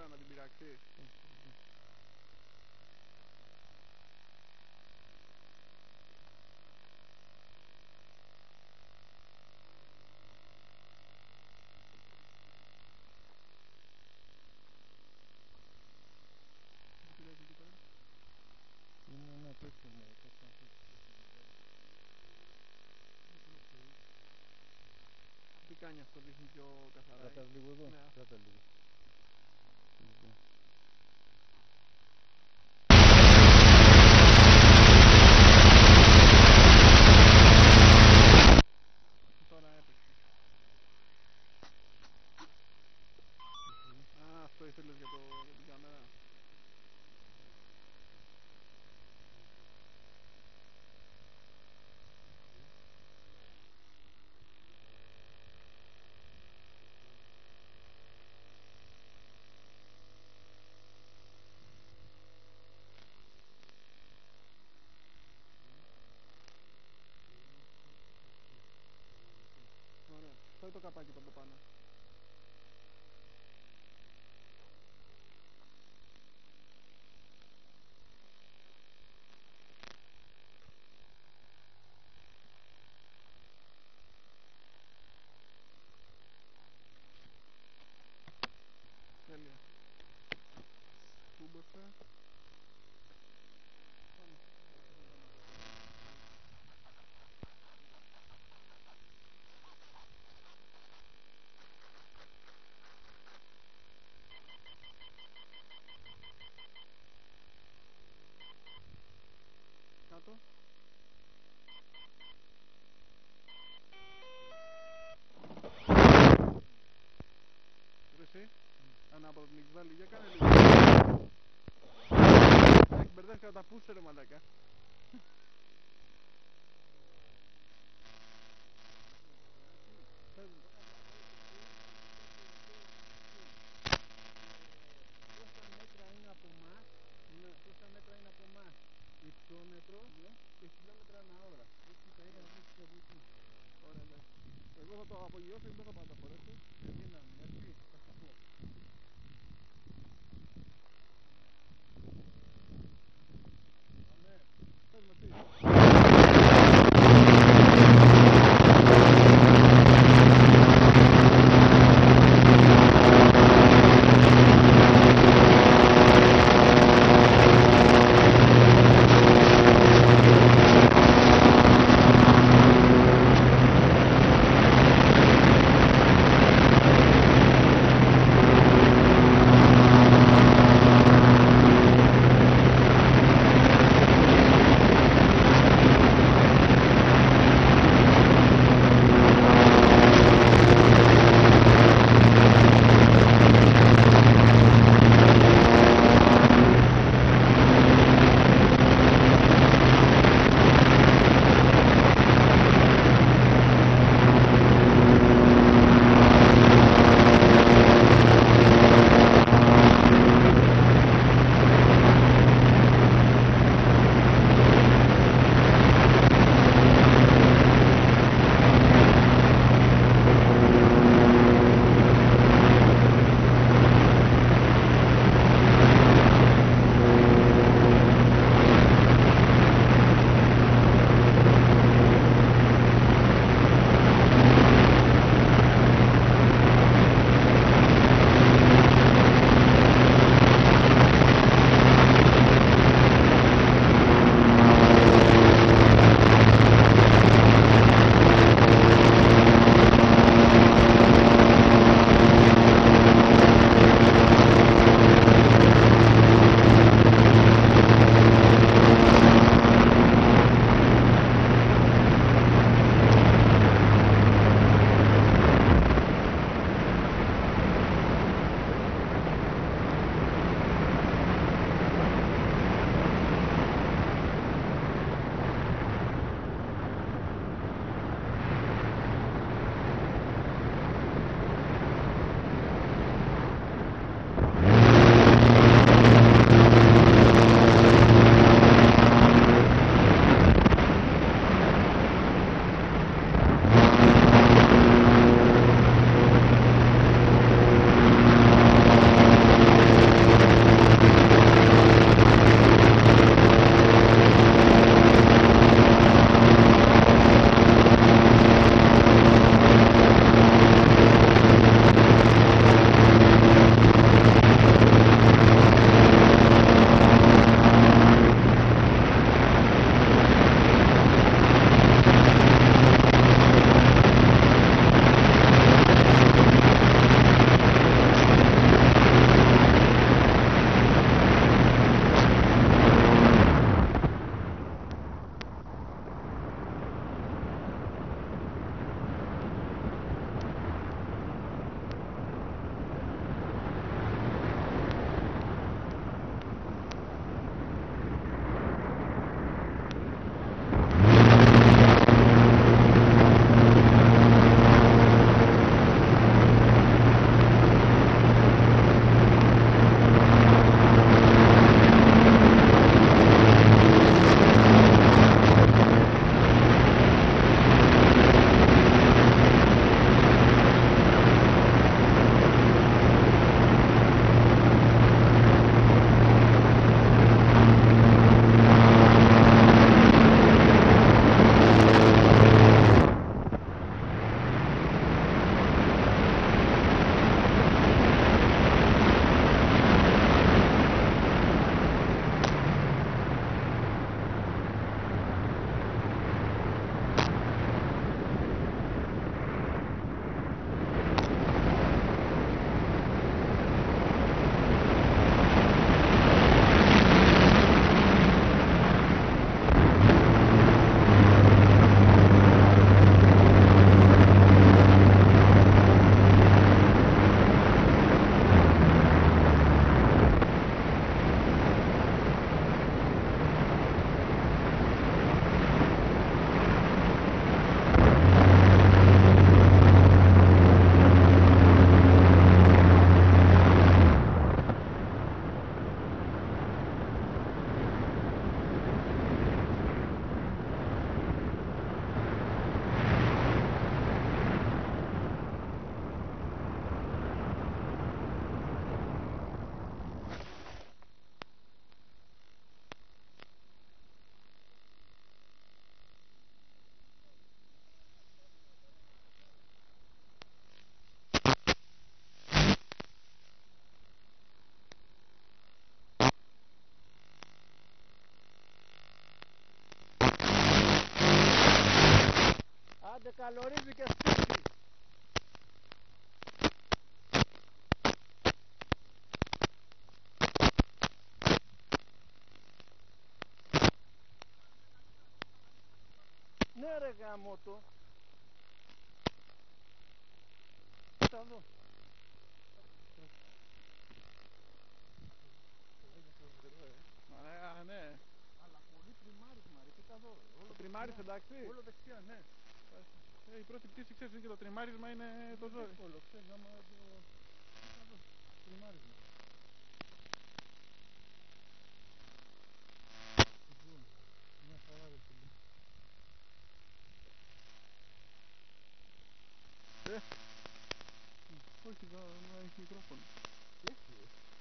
να την πειράξει. Είναι ένα τέτοιο μέρο. Τι κάνει αυτό, δείχνει πιο καθαρά. Κράτα λίγο εδώ. Ναι. Κράτα λίγο. Λοιπόν. Τώρα έπαιξε. Α, αυτό ήθελες για την κάμερα. Ωραία. Φάει το καπάκι από πάνω. Τέλεια. Κούμπωσα. Κάτω. Ρε εσύ, ανάποδα την έχεις βάλει, για κάνε λίγο. Έχει μπερδεύτηκα τα πούσε ρε μαλάκα. Πόσα μέτρα είναι από εμάς, πόσα μέτρα είναι από εμάς, υψόμετρο και χιλιόμετρα ανά ώρα. Έτσι τα είχα αφήσει από εκεί. Ωραία, εντάξει. Εγώ θα το απογειώσω και δεν θα πάω να τα φορέσω. Δύναμη, έτσι, θα σου πω. Πάμε. Πες με τι. σε καλορίζει και σπίτι. Ναι ρε γαμώτο. Θα δω. Ναι. Αλλά πολύ τριμάρισμα ρε, κοίτα εδώ. Το τριμάρις εντάξει. Όλο δεξιά, ναι. Η πρώτη πτήση ξέρεις και το τριμάρισμα είναι το ζόρι. Εύκολο, ξέρεις, άμα το... Κοίτα εδώ, τριμάρισμα. Λοιπόν, μια χαρά ρε φίλε. Όχι, δεν έχει μικρόφωνο. Έχει,